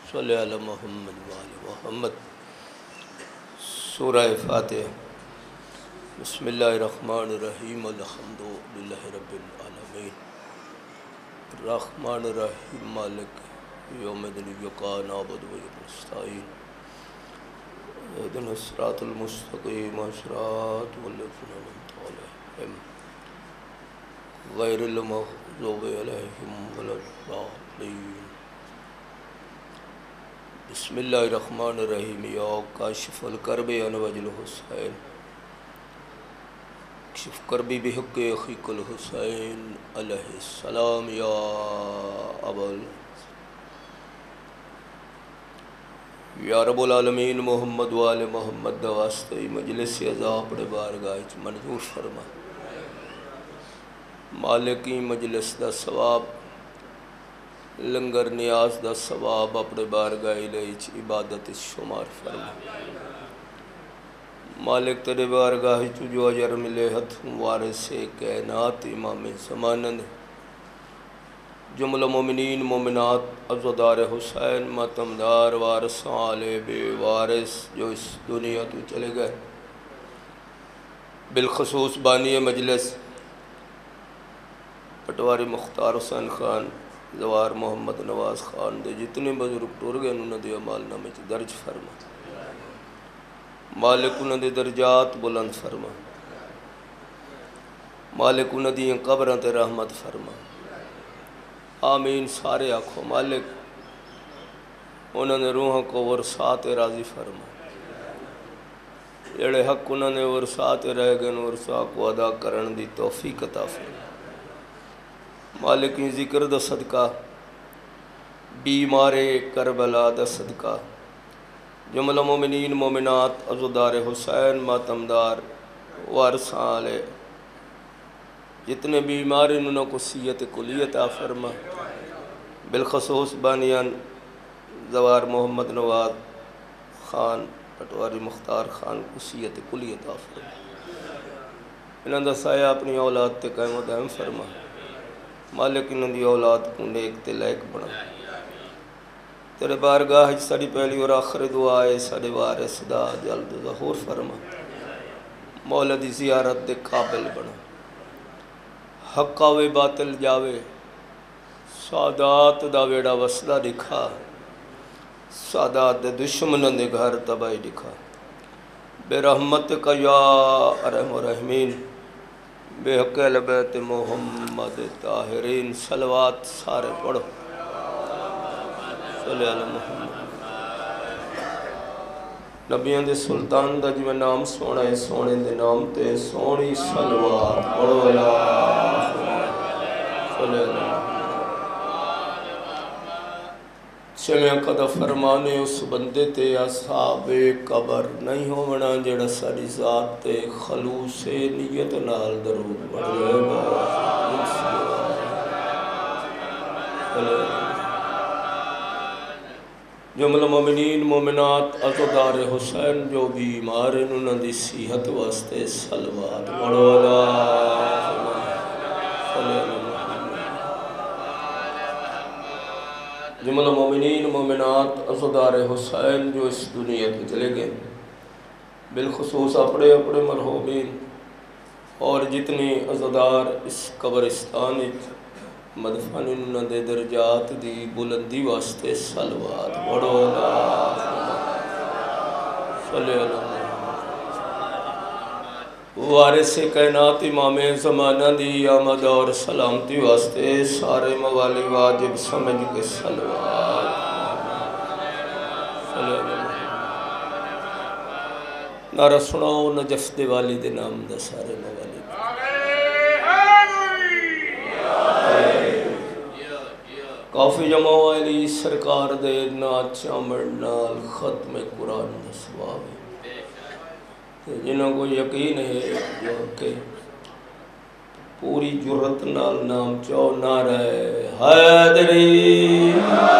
صلی علی محمد وآل محمد۔ سورہ فاتحہ۔ بسم اللہ الرحمن الرحیم، الحمدللہ رب العالمین، الرحمن الرحیم، مالک یوم الدین، ایاک نعبد و ایاک نستعین، اہدنا الصراط المستقیم، صراط الذین انعمت علیہم غیر المغضوب علیہم ولا الضالین۔ بسم اللہ الرحمن الرحیم، یا کاشف الکرب عن وجہ الحسین، کشف کربی بحق اخیک الحسین علیہ السلام، یا ابل یا رب العالمین محمد وآل محمد واسطے مجلس عزا اپنے بارگاہ منظور فرما۔ مالکی مجلس دا ثواب، لنگر نیاز دا ثواب اپنے بارگاہ الہی عبادت شمار فرما۔ مالک تیرے بارگاہ جو اجر ملے ہتھوں وارث کائنات امام زمانہ جملہ مومنین مومنات عزادار حسین ماتمدار وارث آل بے وارث جو اس دنیا تو چلے گئے، بالخصوص بانی مجلس پٹواری مختار حسین خان، زوار محمد نواز خان دے جتنے بزرگ ٹور گئے انہوں نے دے عمال نامے درج فرما۔ مالک انہوں نے درجات بلند فرما، مالک انہوں نے قبروں تے رحمت فرما۔ آمین سارے آنکھوں مالک انہوں نے روحوں کو ورثات راضی فرما۔ جڑے حق انہوں نے ورثات رہ گئے ورثہ کو ادا کرن دی توفیق عطا فرما۔ مالکی ذکر دا صدقہ، بیمار کربلا دا صدقہ، جملہ مومنین مومنات عزادار حسین ماتمدار وارثان علیہ جتنے بیمار انہوں کو صحت کلی عطا فرما، بالخصوص بانیان زوار محمد نواز خان پٹواری مختار خان کو صحت کلی عطا فرما۔ انہوں دا سایہ اپنی اولاد تے قائم و دائم فرما۔ مالک انہوں دی اولاد کو نیک تے لائق بنا۔ تیرے بارگاہ ساری پہلی اور آخر دعا ہے سارے وارث دا جلد ظہور فرما۔ مولا دی زیارت دے قابل بنا، حق آوے باطل جاوے، سادات دا ویڑا وسلہ دکھا، سادات دے دشمنوں دے گھر تباہی دکھا۔ بے رحمت کا یا ارحم الراحمین، بے حق اہل بیت محمد طاہرین، صلوات سارے پڑھو۔ صلی علی محمد۔ نبیان دے سلطان دا جو نام سونا ہے، سونے دے نام تے سونی صلوات پڑھو۔ صلی علی محمد۔ چلیں قد فرمانے اس بندے تے اصحاب قبر نہیں ہونا جڑا ساری ذات تے خلوص نیت نال درود پڑھے۔ جملہ مومنین مومنات عزادار حسین جو بیمار انہوں دی صحت واسطے صلوات پڑھو۔ جملہ مومنین مومنات عزادار حسین جو اس دنیا کو چلے گئے، بالخصوص اپنے اپنے مرحومین اور جتنی عزادار اس قبرستان مدفن انہوں دے درجات دی بلندی واسطے صلوات پڑھو۔ صلی اللہ علیہ وارث کائنات امام زمانہ دی آمد اور سلامتی واسطے سارے موالی واجب سمجھ کے صلوات۔ صلی اللہ علیہ نعرہ سناؤ نجف دے والی دے نام دا سارے موالی۔ کافی جمع علی سرکار دے ناچا مرنال ختم قرآن دا ثواب ہے۔ جنہوں کو یقین ہے جو کہ پوری جرت نال نام چاو نعرہ حیدری،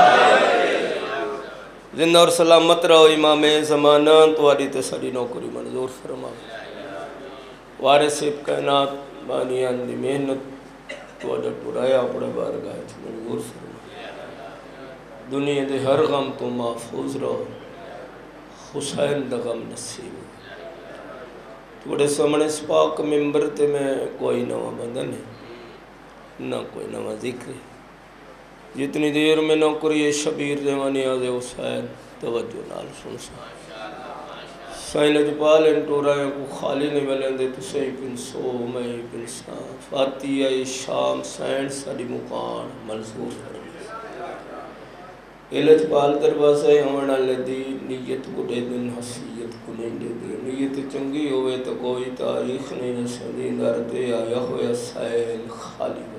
زندہ اور سلامت رہو امام زمانہ تواری تساری نوکری منظور فرما۔ وارث کائنات بانیان دی محنت توڑا پرایا اپنے بارگاہ منظور فرما۔ دنیا دے ہر غم تو محفوظ رہو، حسین دا غم نصیب ہو۔ تھوڑے سامنے اس پاک ممبر تے میں کوئی نواں بندہ نہیں، نہ کوئی نواں ذکر ہے۔ جتنی دیر میں نوکری شبیر دیوانی آدھے حسین توجہ نال سن سا سائیں لجپال انٹورائیں کو خالی نہیں ملیں دے، تسیں پنسو میں پنسا فاتحہ شام سین ساڑی مکان منظور کرنے لجپال دروازے ہونا لدی نیت کو دے دن حسیت کو نہیں دے دے، نیت چنگی ہوئے تو کوئی تاریخ نہیں نسلی دردے آیا ہویا سائل خالی بلد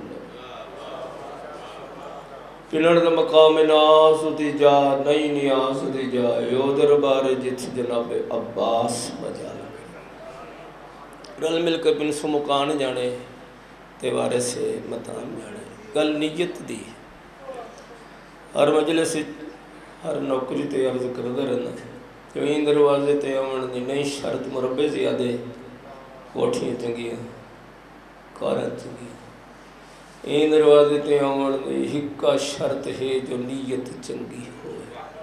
پنڑ دا مقام ناز دی جا نئی نیاز دی جا یو دربار جت جناب عباس بجا لگے رل مل کے بن سو مکان جانے تیوارے سے متان جانے گل نیت دی ہر مجلس ہر نوکری تے عرض کردہ رہنا کہیں دروازے تے آمن دی نئی شرط مربع زیادے کوٹھیں چنگیاں کاریں چنگیاں این دروازے تے آمن دی ہکا شرط ہے جو نیت چنگی ہوئے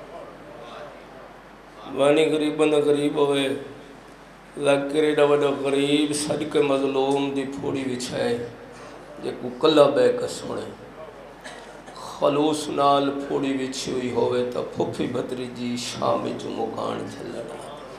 وانی غریباں دا غریب ہوئے لکری دا وڈا غریب صدق مظلوم دی پھوڑی وچھائے جے کو کلا بے کا سنے خلوص نال پھوڑی وچھی ہوئی ہوئے تا پھوپھی بھتری جی شامی جو مکان جھلنا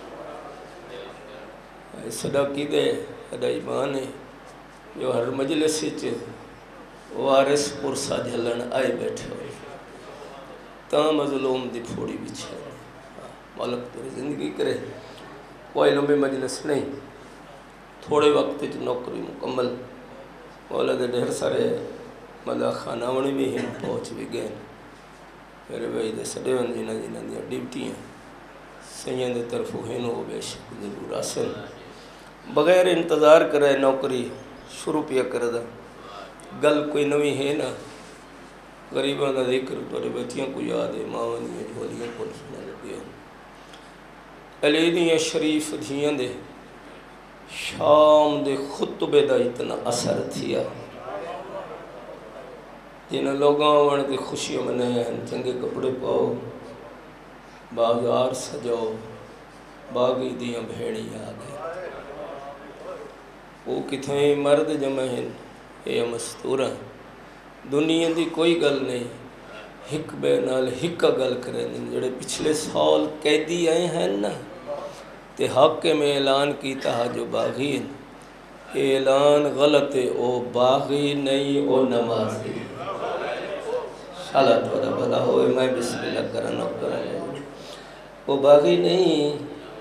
صدقی دے ادا ایمان ہے جو ہر مجلس چے وارث پرسا جھلن آئے بیٹھے ہوئے تا مظلوم دی پھوڑی بچھے مالک تیری زندگی کرے کوئی لمبی مجلس نہیں تھوڑے وقت چ نوکری مکمل مولا دے ڈھیر سارے ملا خاناونی بھی ہن پہنچ بھی گئے میرے بھائی دے سڑے ون جنہ جنہ دیا ڈیوٹیاں سیاں دے طرفوں ہن ہو بے شک ضرور حاصل بغیر انتظار کرے نوکری شروع پیا کر دا گل کوئی نوی ہے نا غریباں دا ذکر توڑے بچیاں کو یاد ہے ماں دیاں جھولیاں کو سنا لگیا علی دیاں شریف دھیاں دے شام دے خطبے دا اتنا اثر تھیا جنہاں لوگاں وہاں دے خوشیاں منائے ہیں چنگے کپڑے پاؤ بازار سجاؤ باغی دیاں بھیڑی آ گئے وہ کتھائیں مرد جمع ہیں اے مستورہ دنیا دی کوئی گل نہیں ہک بے نال ہکا گل کریں جڑے پچھلے سال قیدی آئے ہیں نا تے حاکم میں اعلان کیتا ہے جو باغی ہیں اعلان غلط ہے او باغی نہیں او نمازی شالا تھوڑا بھلا ہوئے میں بسم اللہ کرنا کرنے وہ باغی نہیں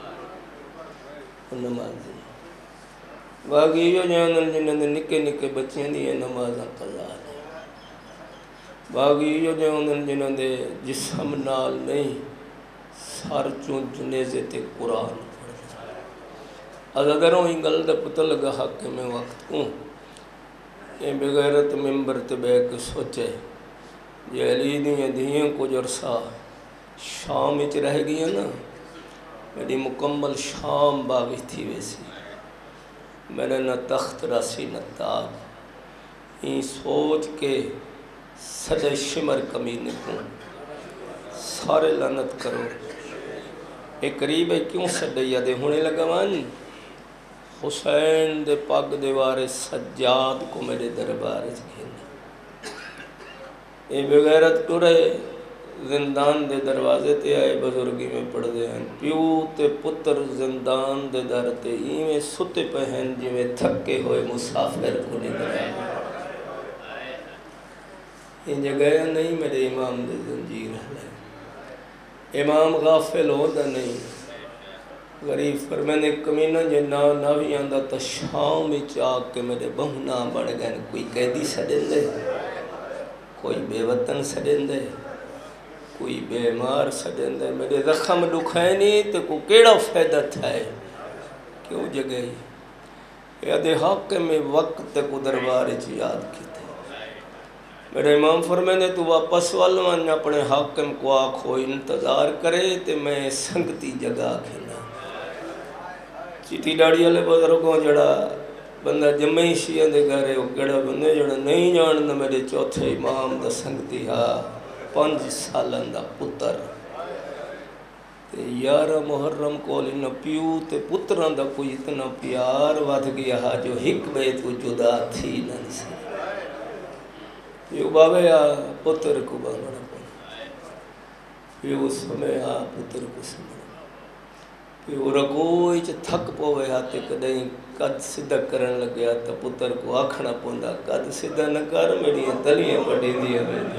او نمازی باقی یہ جانن جنہوں نے نکے نکے بچیاں دی نمازاں قضا ہے باقی یہ جانن جنہوں نے جسم نال نہیں سار چون جنیزے تے قرآن پڑھ اگر ہوں گل دا پتہ لگا حق میں وقت کو یہ بغیرت ممبر تے بے کے سوچے یہ علی دیاں دیاں کو جرسا شام اچ رہ گیا نا میری مکمل شام باغی تھی ویسی میرے نہ تخت راسی نہ تاج این سوچ کے سجے شمر کمینے کو سارے لعنت کرو ایک قریب ہے کیوں سجے یادے ہونے لگا مان حسین دے پاک دیوارے سجاد کو میرے دربارے گھینے اے بغیرت ٹورے زندان دے دروازے تے آئے بزرگی میں پڑھ دے ہیں پیو تے پتر زندان دے در تے ایویں ستے پہن جویں تھکے ہوئے مسافر کو نگرے یہ جگہ نہیں میرے امام دے زنجیر ہے امام غافل ہوتا نہیں غریب فرمینے کمینہ جنہ ناوی آندہ تا شام میں چاک کے میرے بہنا بڑھ گئے کوئی قیدی سڑن دے کوئی بے وطن سڑن دے کوئی بیمار سڑن دے میرے زخم دکھائے نہیں تو کو کیڑا فائدہ تھا ہے کیوں جگہ یاد حاکم میں وقت کو دربار چی یاد کی تھے میرے امام فرمینے تو واپس والوان اپنے حاکم کو آنکھو انتظار کرے تو میں سنگتی جگہ کھینا چیٹی ڈاڑی والے بزرگوں جڑا بندہ جمعی شیعہ دے گھرے وہ کیڑا بندے جڑا نہیں جاننا میرے چوتھے امام دا سنگتی ہاں 5 سالاں دا پتر تے 11 محرم کول نہ پیو تے پتراں دا کوئی اتنا پیار ود گیا جو ہک بے تو جدا تھی نہ سی پیو بابے آ پتر کو بابا پیو سمے آ پتر کو سمے پیو رگوئی چ تھک پوے ہاتھ کدیں قد سدھا کرن لگیا تو پتر کو آکھنا پوندا قد سدھا نہ کر میری تلیاں بڑی دیا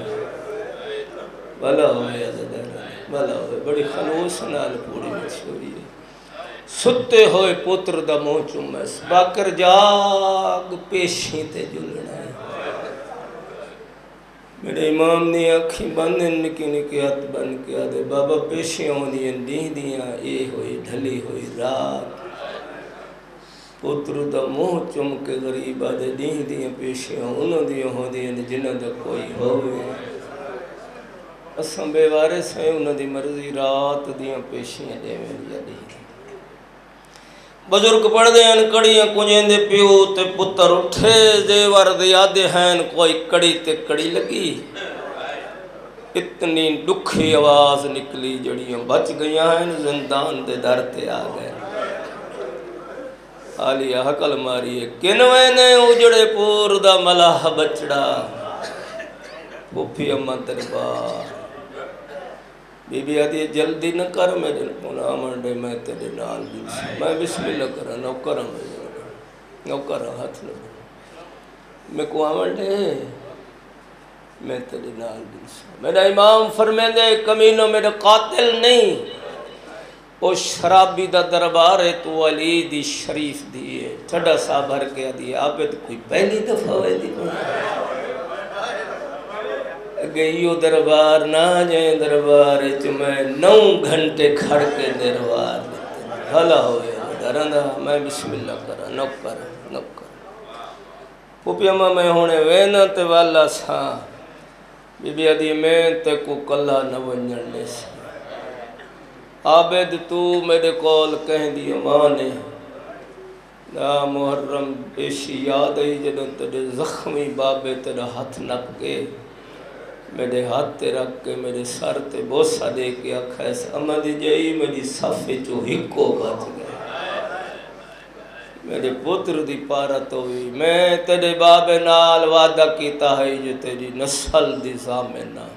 بھلا ہوئے عزدار بھلا ہوئے بڑی خلوص نال پوری مشہوری ہے ستے ہوئے پتر دا منہ چومس باکر جاگ پیشیں تے جلنا ہے میرے امام نے آنکھیں بندن نکی نکی ہاتھ بند کیا دے بابا پیشیاں ہوندیاں دیں دیاں اے ہوئی ڈھلی ہوئی رات پتر دا منہ چم کے غریب آدھے دیں دیاں پیشیاں انہوں دیاں ہوندیاں جنہ دا کوئی ہوئے اساں بے وارث ہیں انہوں دی مرضی رات دیاں پیشیاں دے میں دی بزرگ پڑھ دے ہیں کڑیاں کنجیں دے پیو تے پتر اٹھے زیور دے آدھے ہیں کوئی کڑی تے کڑی لگی اتنی دکھی آواز نکلی جڑیاں بچ گئیاں ہیں زندان دے در تے آ گئے آلیہ حقل ماری کنوے نے اجڑے پور دا ملاح بچڑا پھوپھی اماں دربار بی بی آدھی جلدی نہ کر میں جن پونا آمنڈے میں تیرے نال بھی میں بسم اللہ کرا نوکرہ میں نوکرہ ہاتھ لگا میں کو آمنڈے میں تیرے نال بھی میرا امام فرمے دے کمینوں میرا قاتل نہیں وہ شرابی دا دربار ہے تو علی دی شریف دیئے چھڑا سا بھر کے دیئے عابد کوئی پہلی دفعہ ہوئے دی گئیو دربار نہ جائیں دربار میں 9 گھنٹے کھڑ کے دربار بھلا ہوئے درندہ میں بسم اللہ کرا نوکر پوپی اماں میں ہونے وینا تے والا سا بی بی آدھی میں تے کو کلا نہ ونجننے سے عابد تو میرے کول کہیں دی اماں نے نا محرم پیشی یاد آئی جنہوں تیرے زخمی بابے تیرے ہاتھ نپ کے میرے ہاتھ تے رکھ کے میرے سر تے بوسہ دے کے اکھائیس اماں دی جائی میری صفے چو ہکو بچ گئے میرے پتر دی پارت ہوئی میں تیرے بابے نال وعدہ کیتا ہے جو تیری نسل دی زامنہ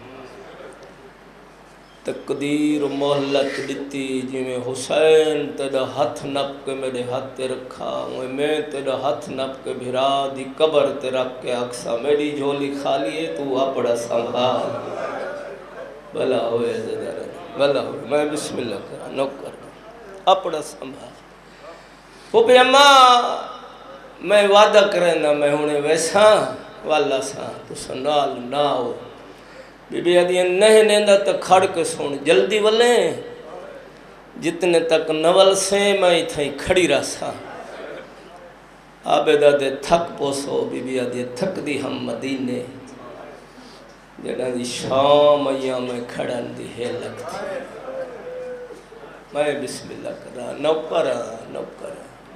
تقدیر محلت دیتی جی میں حسین تیرا ہاتھ نپ کے میرے ہاتھ تے رکھا میں تیرا ہاتھ نپ کے بھرا دی قبر تے رکھ کے اکسا میری جھولی خالی ہے تو اپڑا سنبھال بھلا ہوئے زدار بھلا ہوئے میں بسم اللہ کرا نوکر اپڑا سنبھال پوپی اماں میں وعدہ کرنا میں ہونے ویسا والا سا تو سنال نہ ہو بی بی آدھی نہیں نیندہ تک کھڑ کے سون جلدی ولیں جتنے تک نول سے میں تھیں کھڑی رہا سا عابدہ دے تھک پوسو بی بی آدھی تھک دی ہم مدینے جنہ دی شام ایام میں کھڑن دی ہے لگتی میں بسم اللہ کرا نوکر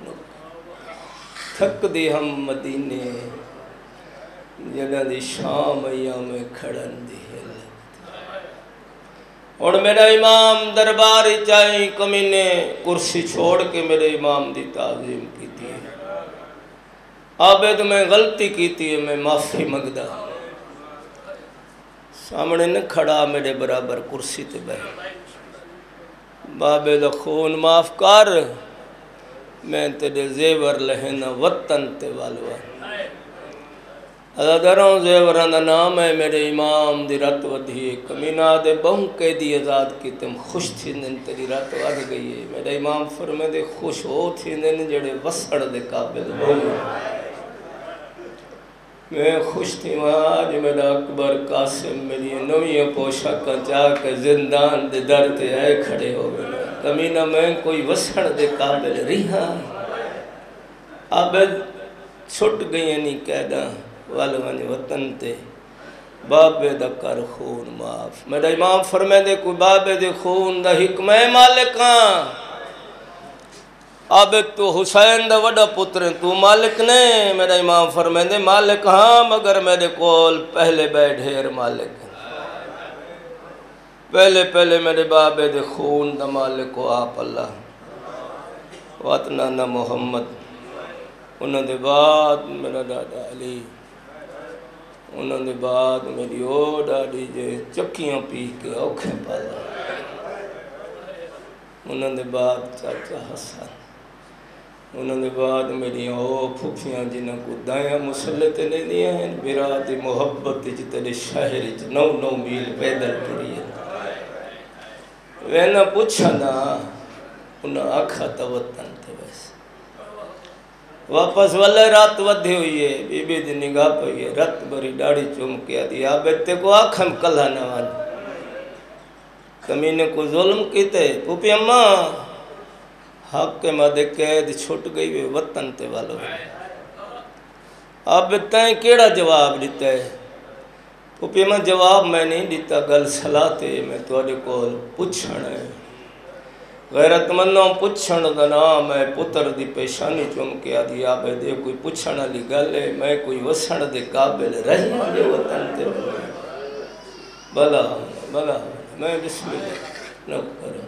تھک دی ہم مدینے جنہ دی شام ایام میں کھڑن دی ہے اور میرا امام درباری چاہیے کمینے کرسی چھوڑ کے میرے امام دی تعظیم کی تھی عابد میں غلطی کی تھی میں معافی مگدہ سامنے نہ کھڑا میرے برابر کرسی تے بہن بابے دا خون معاف کر میں تیرے زیور لہنا وطن تے والوا عزادروں زیوران دا نام ہے میرے امام دی رات ودھی کمینہ دے بہن کے دی ازاد کی تم خوش تھی دن تیری رات ود گئی ہے میرے امام فرمے دے خوش ہو تھی دن جڑے وسڑ دے قابل ہو میں خوش تھی آج میرا اکبر قاسم میری نویاں پوشاکاں چاہ کے زندان دے در تے آئے کھڑے ہو گئے کمینہ میں کوئی وسڑ دے قابل رہا عابد چھٹ گئی نہیں قیدہ والوان وطن تے بابے دا کر خون معاف میرا امام فرمے دے کوئی بابے دے خون دا حکمہ مالکاں عابد تو حسین دا وڈا پتر تو مالک نے میرا امام فرمے دے مالک ہاں مگر میرے کول پہلے بے ڈھیر مالک پہلے پہلے میرے بابے دے خون دا مالک کو آپ اللہ واتنا محمد، انہوں دے بعد میرا ڈاڈا علی، انہوں دے بعد میری او ڈاڈی جے چکیاں پی کے اوکھے پالا، انہوں دے بعد چاچا حسن، انہوں دے بعد میری او پھوپھیاں جنہاں کو دائیاں مسلطے نہیں دیا ہیں، براد محبت جتنے شہر 9 میل پیدل کری ہے۔ وینا پوچھا نا انہاں آکھا تا وطن تے ویسے واپس والے رات ودھی ہوئی ہے، بی بی دی نگاہ پئی ہے، رت بری ڈاڑی چوم کیا دیا بیتے کو آکھم کلہ نوان کمینے کو ظلم کیتے پوپی اماں حق کے مادے قید چھوٹ گئی وے وطن تے والو آپ بتائیں کیڑا جواب دیتا ہے؟ پوپی اماں جواب میں نہیں دیتا، گل سلاتے میں توڑے کو پوچھن ہے، غیرت مندوں پوچھن دا نام ہے، پتر دی پیشانی چوم کیا دیا بے دے کوئی پوچھن علی گل ہے، میں کوئی وسن دے قابل رہی جو وطن تے بلا بلا میں بسم اللہ نہ کروں۔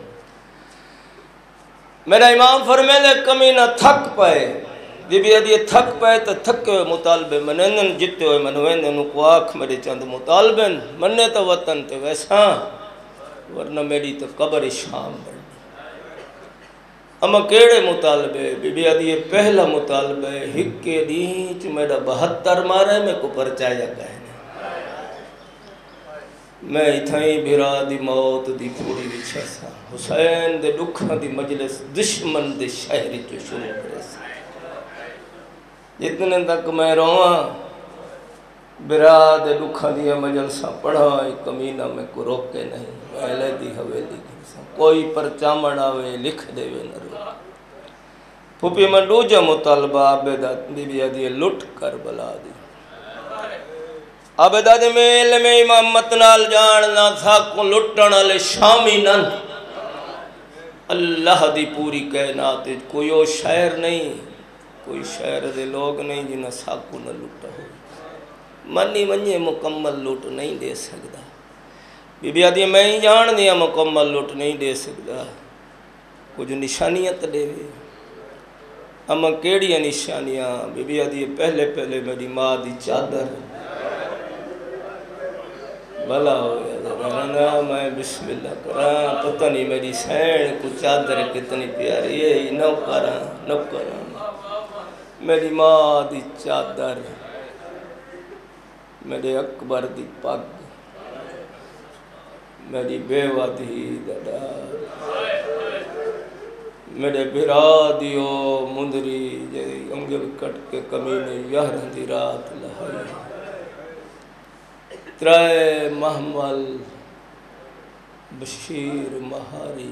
میرا امام فرمے لے کمینہ تھک پائے، بی بی ادھی تھک پائے تو تھکے ہوئے مطالبے منینن جتے ہوئے منویندن کو آنکھ میرے چند مطالبن مننے تو وطن تے ویسا ورنہ میری تو قبر شام بڑھ اما کیڑے مطالبے بی بی ادھی پہلا مطالبے ہکے دینچ میرا 72 مارے میں کو پرچایا کہنے میں اتھائیں بھرا دی موت دی پوری وچھا سا حسین دے دکھاں دی مجلس دشمن دے شہری جو شروع کرے سا جتنے تک میں رواں بھرا دے دکھاں دی مجلسہ پڑھا کمینہ میں کو روکے نہیں میں دی حویلی کی کوئی پرچامن آوے لکھ دے وے نہ رو پھوپی میں دوجا مطالبہ عابدہ بی بی ادھی لٹ کر بلا دی عابدہ دے میں علم امامت نال جاننا تھا کو لٹن لے شامی نن اللہ دی پوری کائنات کوئی او شاعر نہیں کوئی شاعر دے لوگ نہیں جنہ ساکو نہ لٹا ہو منی منی مکمل لٹ نہیں دے سکتا بی بی ادھی میں ہی جان دیا مکمل لٹ نہیں دے سکتا کچھ نشانیت دے وے اما کیڑی نشانیاں بی بی ادھی پہلے پہلے میری ماں دی چادر بھلا ہو گیا میں بسم اللہ کراں پتہ نہیں میری سین کو چادر کتنی پیاری ہے نو کراں میری ماں دی چادر میرے اکبر دی پگ میری بیوہ دی دڑار میرے بھرا دیو مندری جے انگل کٹ کے کمینے یہرن دی رات لہائی ترائے محمل بشیر مہاری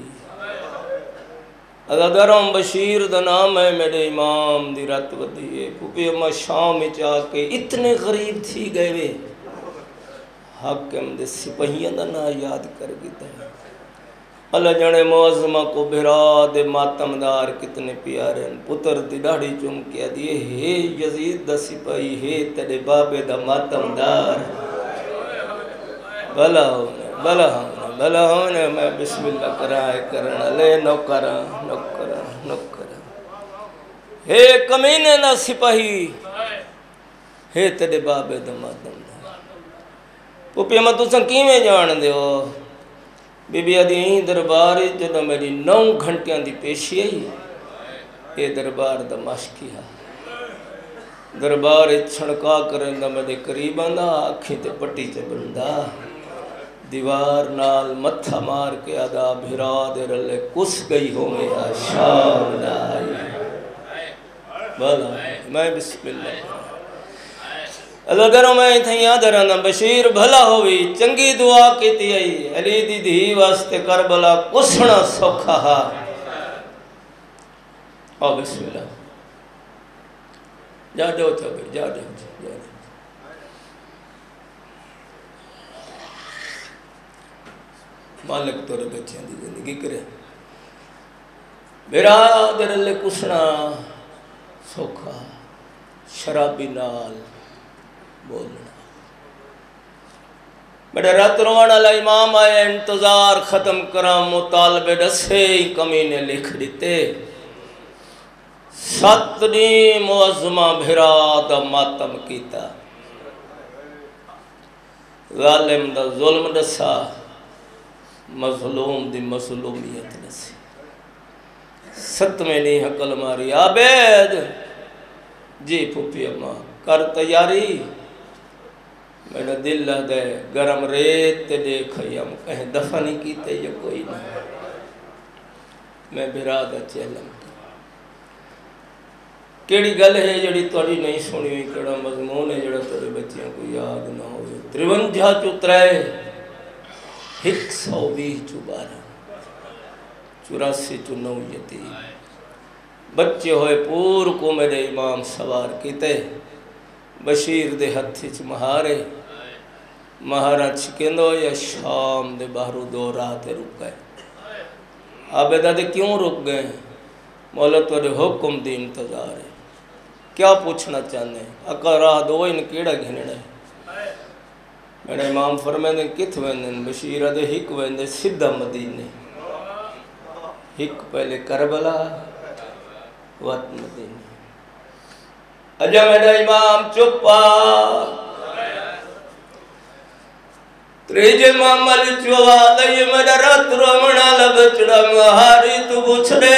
ادھرم بشیر دا نام ہے میرے امام دی رات ودیئے پوپی اما شام چاہ کے اتنے غریب تھی گئے وے حاکم دے سپہیاں دا نا یاد کر گیتا ہے اللہ جانے معظمہ کو بھرا دے ماتمدار کتنے پیارے پتر دی ڈاڑی چوم کیا دیئے ہے یزید دا سپہی ہے تیرے بابے دا ماتمدار بھلا ہونے میں بسم اللہ کرائے کرنا لے نو کراں ہے کمینے نہ سپاہی ہے تیرے بابے دا ماتمدار پوپی اما تو سن کیویں جان دے ہو بی بی ادھی درباری جدہ میری 9 گھنٹیاں دی پیشی آئی یہ دربار دا ماشکیہ دربار چھڑکا کرن دا میرے قریب آندا آنکھیں تے پٹی تے بندہ دیوار نال متھا مار کے ادا بھرا دے رلے کس گئی ہو میں آشام نائی بھلا میں بسم اللہ اللہ دروں میں تھا یاد رہنا بشیر بھلا ہوئی چنگی دعا کیتی آئی علی دی دھی واسطے کربلا کسنا سوکھا ہا او بسم اللہ جا دو چاہے جا دو مالک تو رب بچیاں دی زندگی کرے میرا درل کسنا سوکھا شرابی نال بولنا بڑے رات روان والا امام آئے انتظار ختم کرام مطالبے دسے کمینے لکھ دیتے 7 معظمہ بھرا دا ماتم کیتا ظالم دا ظلم دسا مظلوم دی مظلومیت دسی 7ویں نہیں حقل ماری عابد جی پھوپی اماں کر تیاری میرا دل دے گرم ریت تے دیکھئی ہم کہیں دفع نہیں کیتے یہ کوئی نہیں میں برادہ چیلم کیڑی گل ہے جڑی توڑی نہیں سنی ہوئی کیڑا مضمون ہے جڑا توڑے بچیاں کو یاد نہ ہوئے 53 چترائے 120 12 84 9 یتیم بچے ہوئے پور کو میرے امام سوار کیتے بشیر دے ہتھی چ مہارے مہارا چھکندو یا شام دے باہرو 2 رات رک گئے عابدہ دے کیوں رک گئے مولا تو دے حکم دی انتظار ہے کیا پوچھنا چاہنے ہیں اکا راہ دو ان کیڑا گھنڑا ہے میرے امام فرمائے دیں کت ویندن بشیرہ دے ہک ویندے سدھا مدینے ہک پہلے کربلا وقت مدینے اجا میرا امام چپا تریجے مامل چوا دئی میرا رات رومنا لبچڑا مہاری تو پوچھ دے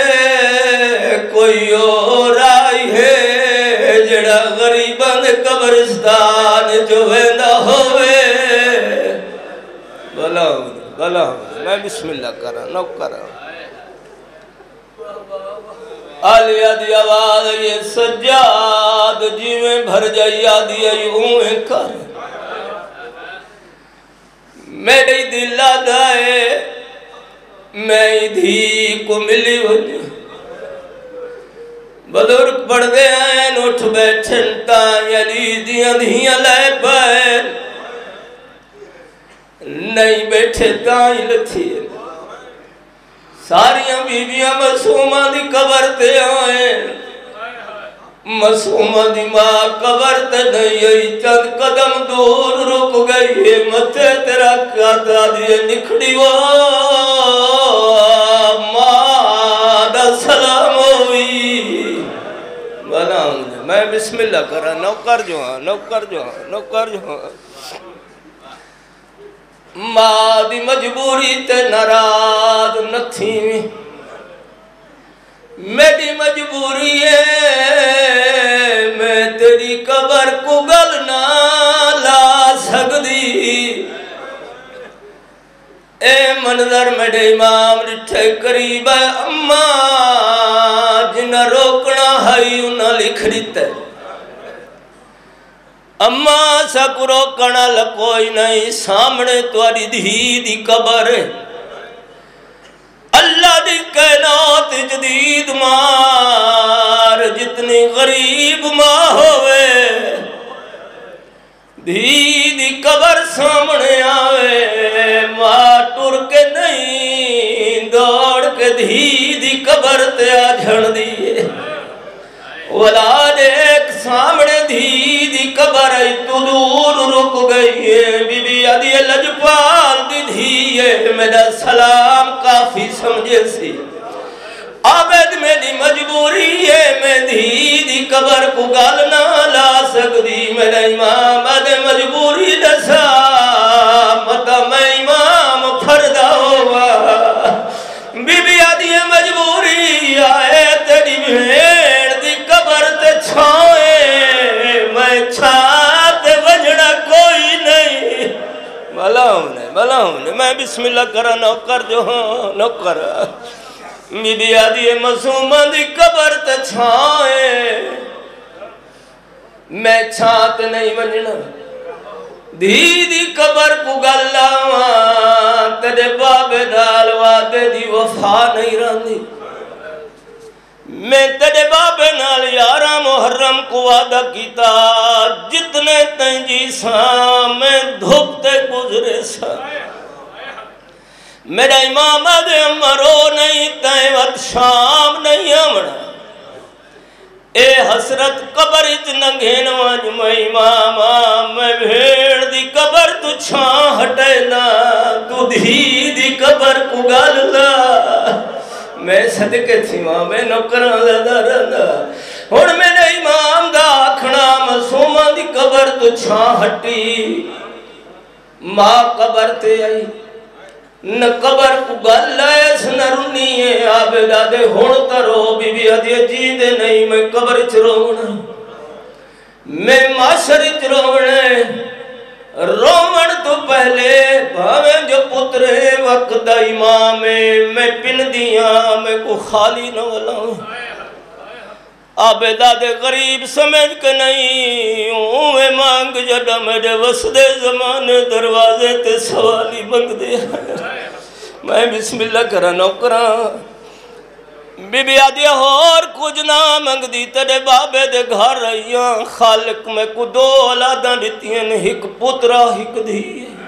کوئی اور آئی ہے جڑا غریبان قبرستان جو ویندہ ہوئے بلا میں بسم اللہ کرا نو کرا آلیا دی آواز یہ سجاد جی میں بھر جائی آدھی ایویں کر میری دل دائے میں دھی کو ملی وجہ بزرگ پڑھ دے آئیں اٹھ بیٹھن تائیں علی دیاں دھیاں لائے پائیں نہیں بیٹھے تائیں لتھی ساریاں بیویاں معصومہ دی قبر تے آئیں معصومہ دی ماں قبر تے نہیں آئی چند قدم دور رک گئی متھے تیرا کاتا دیئے نکھڑی وہ ماں دا سلام ہوئی بناؤں میں بسم اللہ کرا نوکر جو ہاں ماں دی مجبوری تے ناراض نہ تھی میری مجبوری ہے میں تیری قبر کو گل نہ لا سکدی اے منظر میرے امام رٹھے قریب ہے اماں جنہ روکنا ہے انہاں لکھ دیتے اماں سک روکنا لکوئی نہیں سامنے تواری دھی دی قبر اللہ دی کائنات جدید مار جتنی غریب ماں ہوئے دھی دی قبر سامنے آوے ماں ٹر کے نہیں دوڑ کے دھی دی قبر تے آجھن دیئے ولاد ایک سامنے دھی دی قبر تو دور رک گئی ہے بی بی آدھی لجپال دی دھی ہے میرا سلام کافی سمجھے سی عابد میری مجبوری ہے میں دھی دی قبر کو گال نہ لا سکتی میرا امام آدھے مجبوری دسا مطا میں امام پھردہ ہوا بی بی آدھی مجبوری آئے تیری بھیڑ دی قبر تے چھائے میں چھاتے وجڑا کوئی نہیں بلاؤں نے میں بسم اللہ کرا نوکر جو ہاں نوکر بی بی آدھی معصومہ دی قبر تے چھائے میں چھاتے نہیں وجڑا دھی دی قبر کو گلاواں تیرے بابے دال وعدے دی وفا نہیں رہندی میں تیرے بابے نال 11 محرم کو وعدہ کیتا جتنے تنجی ساں میں دھوپتے گزرے ساں میرا امام آدھے مرو نہیں تائیں وقت شام نہیں آمنا اے حسرت قبر اچ ننگھین وانج میں امام میں بھیڑ دی قبر تو چھان ہٹے نا تو دھی دی قبر کو گال لا میں صدقے تھی ماں میں نوکران زیادہ رہنا ہون میں نے امام دا آکھنا مسومہ دی قبر تو چھان ہٹی ماں قبر تے آئی نہ قبر کو گل لیس نہ رنی ہے آبدہ دے ہون ترو بی بی عدیہ جی دے نہیں میں قبر چرونا میں معاشر چرونے رومن تو پہلے بھاویں جو پترے وقت دا امام میں پن دیاں میں کو خالی نہ ولاؤں آبدہ دے غریب سمجھ کے نہیں اوے مانگ جڑا میرے وسدے زمانے دروازے تے سوالی بنگ دے میں بسم اللہ کرا نوکران بی بی آدیا اور کچھ نہ منگ دی تیرے بابے دے گھر رہیاں خالق میں کو دو اولاداں دیتی ہیں ایک پترہ ایک دھی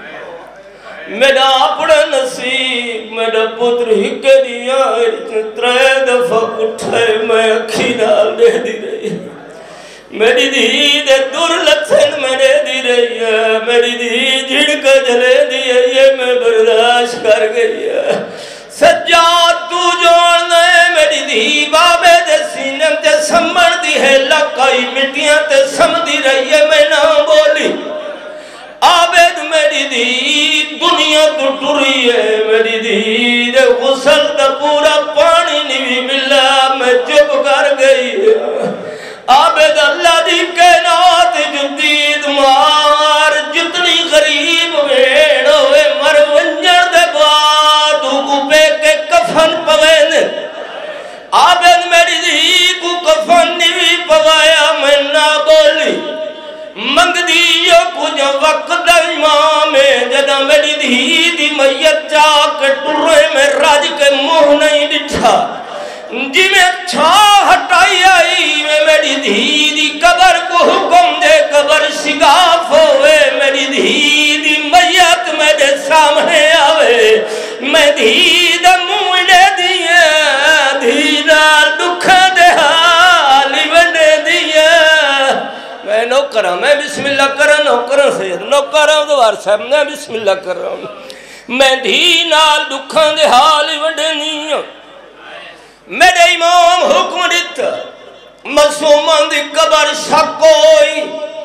میرا اپنا نصیب میرا پتر ہکے دیا ترے دفعہ اٹھے میں اکھی نال دے دی رہی میری دھی دے دور لتھن میرے دی رہی ہے میری دھی جھڑک جلے دی ہے یہ میں برداشت کر گئی ہے سجاد تو جوڑ دے میری دھی بابے دے سینم تے سمبڑ دی ہے لکائی مٹیاں تے سم دی رہی ہے میں نہ بولی آبید میری دی دنیا تو ٹوری ہے میری دی دے غسل دا پورا پانی نہیں ملا میں چپ کر گئی آبید اللہ دی کائنات جدید مار جتنی غریب ویڑ ہوئے مر ونجر دے بعد گوپے کے کفن پوین آبید میری دی کو کفن نہیں پوایا میں نہ بولی منگ دیو کچھ وقت دا امام جدہ میری دھی دی میت چاک ٹرے میں راج کے منہ نہیں ڈٹھا جی میں چھا ہٹائی آئی میں میری دھی دی قبر کو حکم دے قبر شگاف ہوئے میری دھی دی میت میرے سامنے آوے میں دھی دا منہ لے دیا دھی نال دکھا دے حالی بنے دیا میں نوکرہ میں بسم اللہ کرا نوکرہ سید نوکرہ دوار صاحب میں بسم اللہ کر رہا ہوں میں دھی نال دکھان دے حالی وڈے نہیں ہوں میرے امام حکم دیتا مسومان دی قبر شکوئی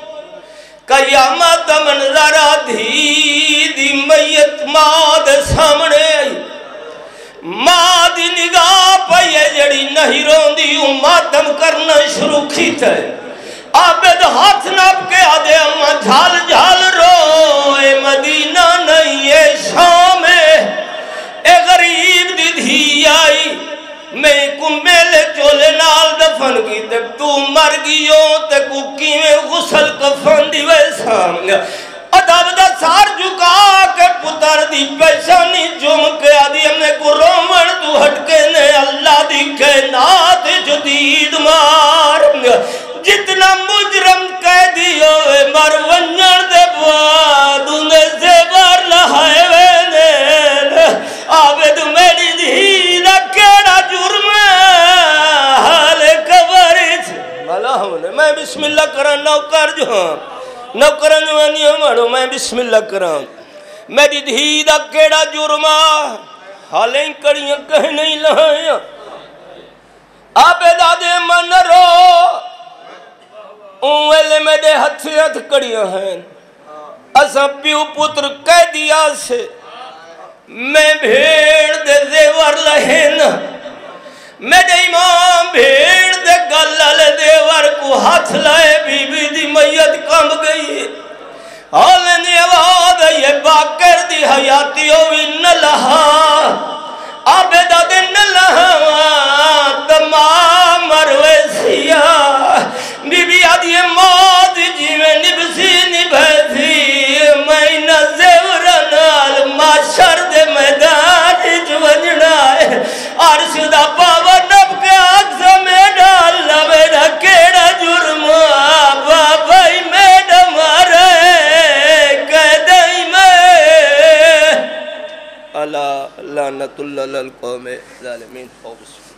قیامت منظرہ دھی دی میت ماں دے سامنے آئی ماں دی نگاہ پہ جڑی نہیں رون دی ماتم کرنا شروع کی تھے آبد ہاتھ ناپ کے آدھے اماں جھال جھال رو اے مدینہ نہیں اے شام اے غریب دی دھی آئی میں کو میلے چولے نال دفن کی تک تو مر گیوں تک کو کیویں غسل کفن دی ویسام ادب دا سار جھکا کے پتر دی پیشانی جم کے آدھی ہمیں کو رومن تو ہٹ کے نے اللہ دی کائنات جدید مار جتنا مجرم قیدی ہوئے مر ونجن دے بعد انہیں زیبار لہائے وینے آبد میری دھی دا کیڑا جرم حال قبر مالا ہونے میں بسم اللہ کران نوکر جو ہاں نوکران جوانی ہمارو میں بسم اللہ کران میری دھی دا کیڑا جرم حالیں کڑیاں کہیں نہیں لہائیں آبد آدھے من رو اوہلے میرے ہتھ کڑیاں ہیں اساں پیو پتر قیدیا سے میں بھیڑ دے زیور لہن میرے امام بھیڑ دے گلل دیور کو ہاتھ لائے بی بی دی میت کم گئی حالن آواز یہ باکر دی حیاتی ہوئی نہ لہا آبدہ دے نہ لہا تمام مروے سیاہ بی بی آدھی موت جی میں نبسی نبھیسی میں نہ زیورنال معاشر دے میدان جوجنا ہے عرش دا پاور نب کے آگ میں ڈالا میرا کیڑا جرم بابائی میڈا مارے قیدائی میں اللہ لعنت اللہ للقوم ظالمین